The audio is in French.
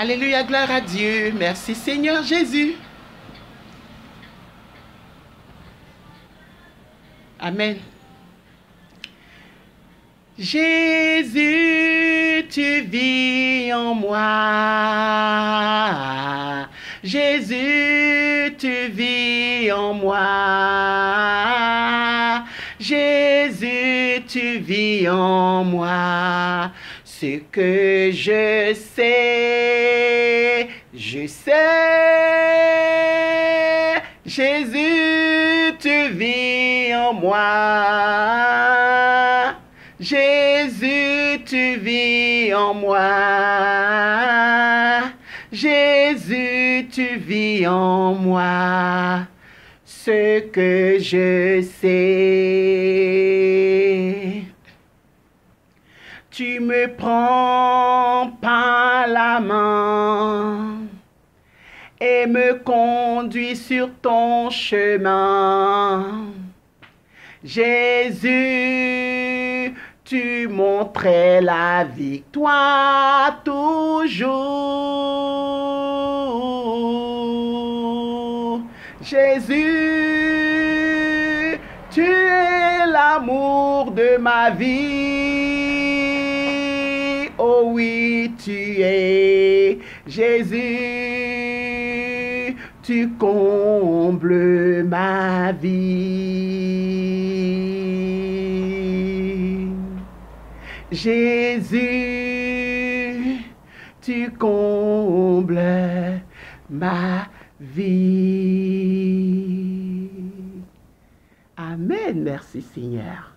Alléluia, gloire à Dieu. Merci Seigneur Jésus. Amen. Jésus, tu vis en moi. Jésus, tu vis en moi. Jésus, tu vis en moi. Ce que je sais, Jésus, tu vis en moi. Jésus, tu vis en moi. Jésus, tu vis en moi. Ce que je sais. Tu me prends par la main et me conduis sur ton chemin. Jésus, tu montrais la victoire toujours. Jésus, tu es l'amour de ma vie. Oh oui, tu es Jésus, tu combles ma vie. Jésus, tu combles ma vie. Amen, merci Seigneur.